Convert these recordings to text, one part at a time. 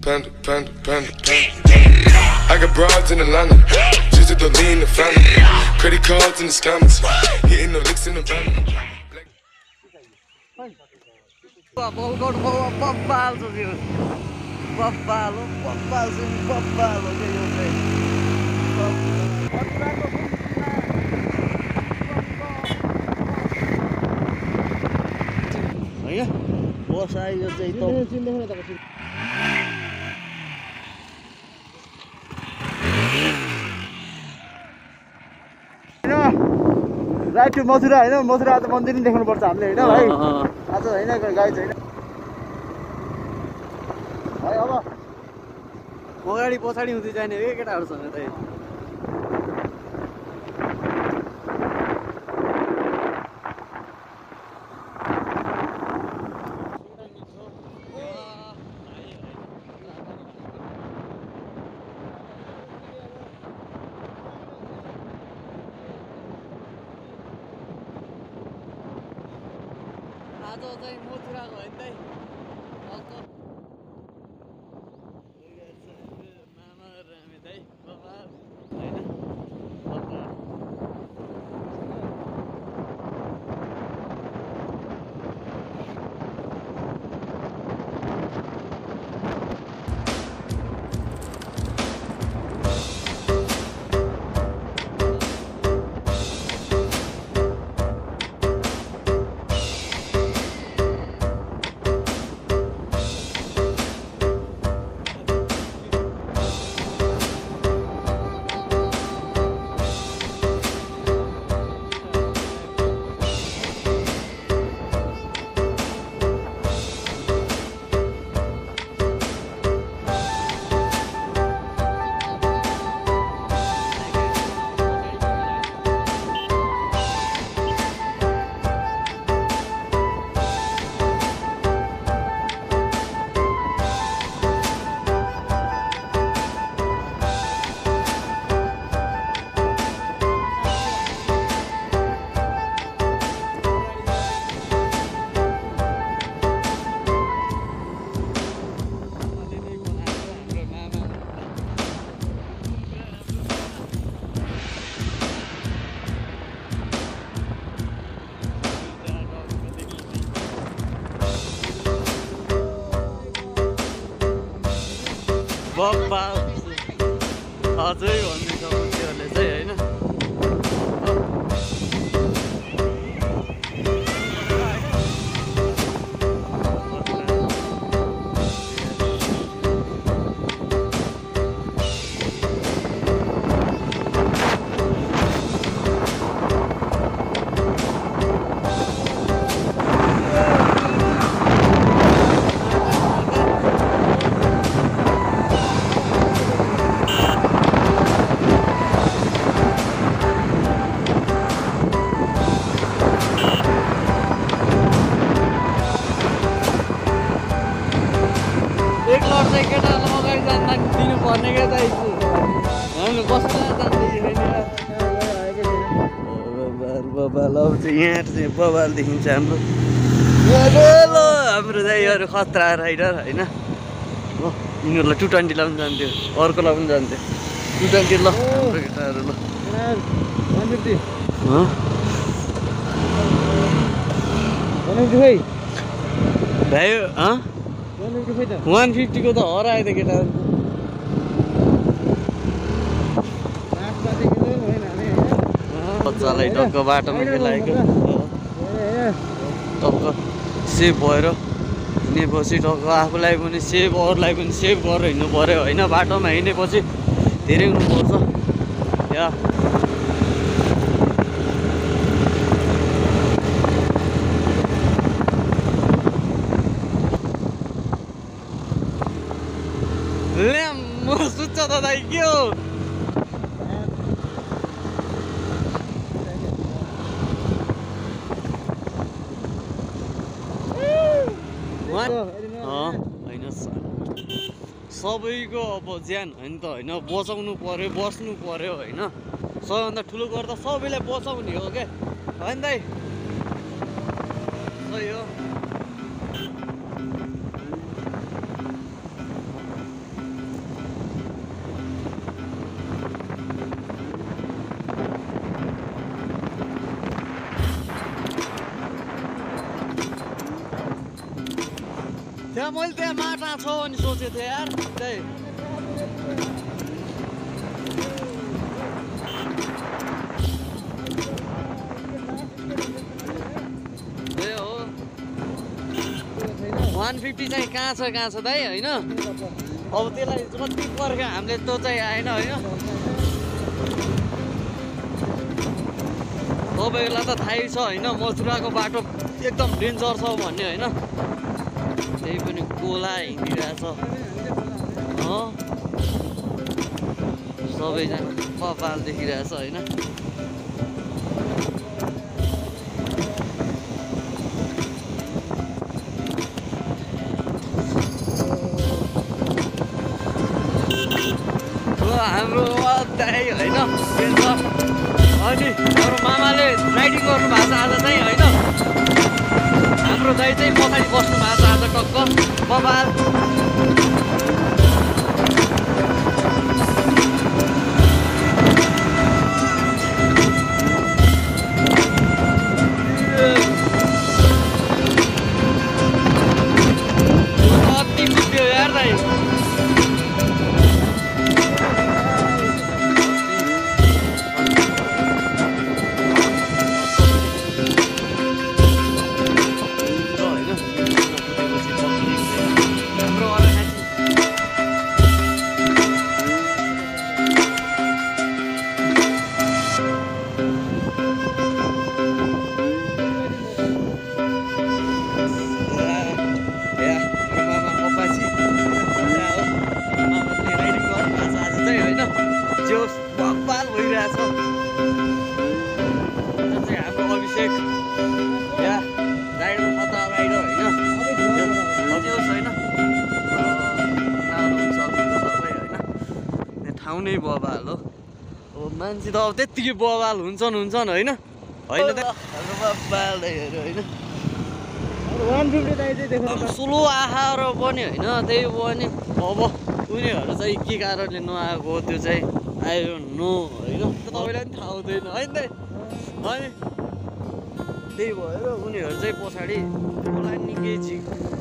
panda, panda, panda, panda. I got broads in Atlanta, just at the lean the family. Credit cards in the scammers, hitting the licks in the van. बस आयो चाहिँ right to Mathura होइन मथुरा आज मन्दिर पनि देख्नुपर्छ हामीले होइन भाइ आज होइन गाई छैन भाइ अब अगाडि पछाडि हुँदै जाने हो केटाहरूसँग त आज चाहिँ मथुराको होइन दाइ मामा रामे दाइ बाबा होइन बप्पा अझै भन्ने छ मान्छेहरूले चाहिँ होइन पर्ने क्या त हामी बस्न बबाल चाहिँ यहाँ चाहिँ बबाल देखिन्छ हाम्रो हाम्रो चाहिँ यो खतरा राइडर होइन हो यिनीहरूलाई 220 लाई पनि जान्थ्यो अर्कोलाई पनि जान्थ्यो 220 ल हाम्रो केटाहरू ल 150 भाइ 150 को त हरायो त केटाहरू बच्चालाई टक्क बाटोमा खेलाएको टक्क सेभ भएर हिँडेपछि टक्क आफूलाई पनि सेभ अरूलाई पनि सेभ गरेर हिँड्नु पऱ्यो होइन बाटोमा हिँडेपछि धेरै हुनुपर्छ या म सुत्छ त दाइ के हो होइन सबैको अब ज्यान होइन त होइन बचाउनु पर्यो बस्नु पर्यो होइन सबैभन्दा ठुलो गर्दा सबैलाई बचाउने हो क्या होइन दाइ सही हो कहाँ छ अनि सोचेको थिएँ यार त्यही हो 150 चाहिँ कहाँ छ दाइ होइन अब त्यसलाई कति पर्ख्यो हामीले त्यो चाहिँ आएन होइन तपाईँहरूलाई त थाहै छ होइन मथुराको बाटो एकदम डेन्जर छ भन्ने होइन त्यही पनि गोला हिँडिरहेछ सबैजना कपाल देखिरहेछ होइन हाम्रो दाइ होइन अनि हाम्रो मामाले राइडिङ गर्नु भएको छ आज चाहिँ होइन हाम्रो दाइ चाहिँ पछाडि बस्नु भएको छ आज टक्क बबाल कति पुग्यो यार दाइ ठाउँ नै बवाल हो अब मान्छे त अब त्यत्तिकै बवाल हुन्छन् होइन होइन त हाम्रो बवालहरू होइन अब स्लो आएर पनि होइन त्यही पनि अब उनीहरू चाहिँ के कारणले नआएको त्यो चाहिँ आयो नो होइन तपाईँलाई पनि थाहा हुँदैन होइन अनि त्यही भएर उनीहरू चाहिँ पछाडि मलाई निकै झिक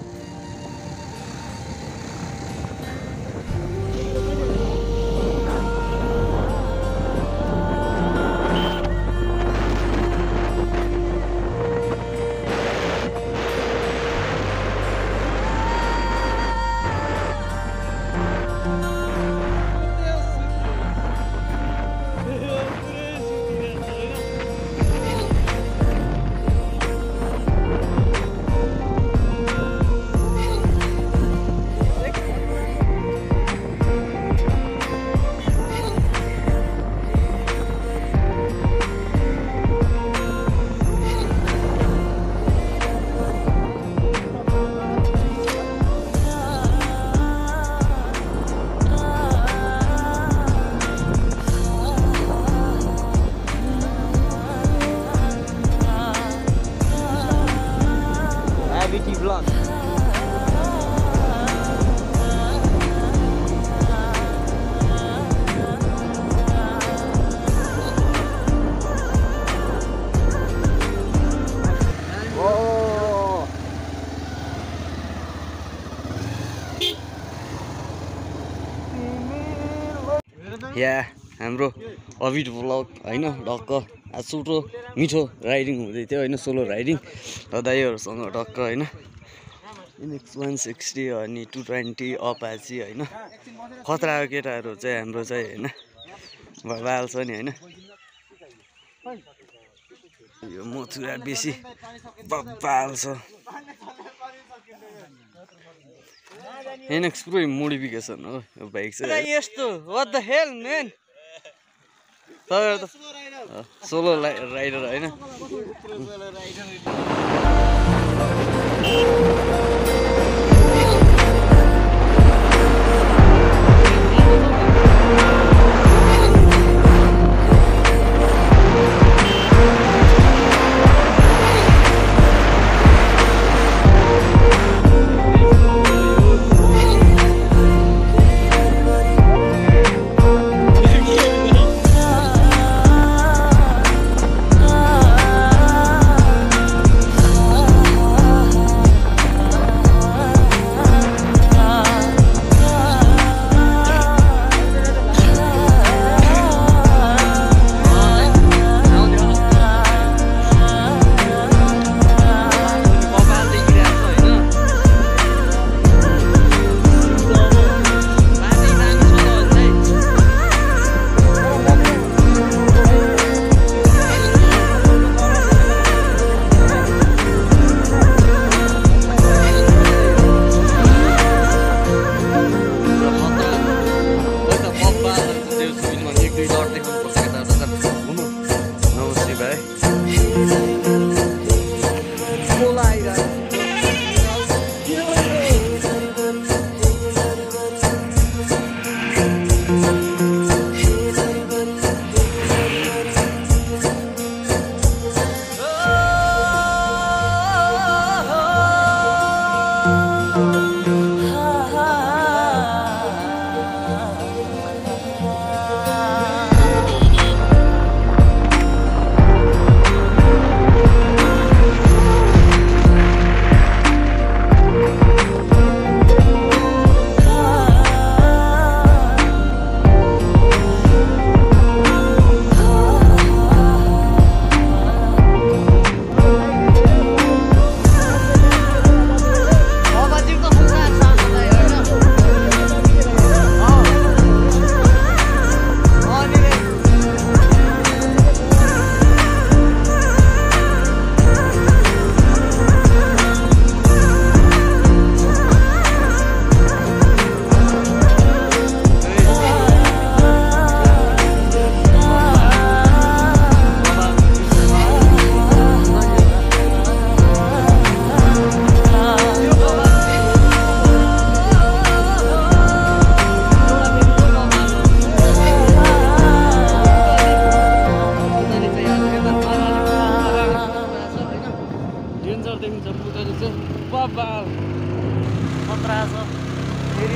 vlog. Yeah, हाम्रो अभिड भ्लग हैन ढक्क आज सुटो मिठो राइडिङ हुँदै थियो हैन सोलो राइडिङ र दाइहरुसँग ढक्क हैन इनेक्स 160 अनि 220 अपाची हैन खतरा केटाहरु चाहिँ हाम्रो चाहिँ हैन बवाल छ नि हैन यो मथुरा बेसी बवाल छ इनेक्स प्रो मोडिफिकेसन हो यो बाइक चाहिँ यस्तो what the hell man solo rider हैन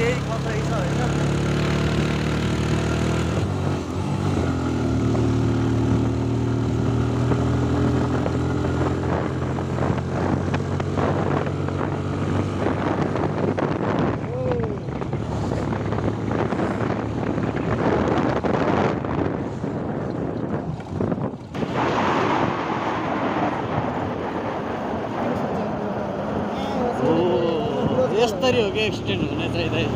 यही कतै छ होइन यस्तरी हो कि एक्सिडेन्ट हुने चाहिँ दाइ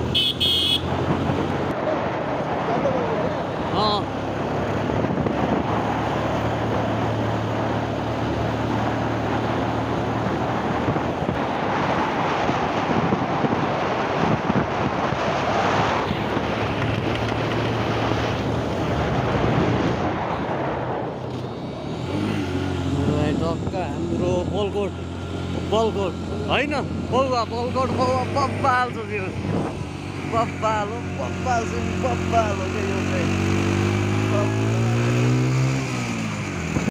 टक्क हाम्रो बलकोट होइन पौवा बलकोट पौवा बब्बाल छ त्यो बब्बाल हो के यो चाहिँ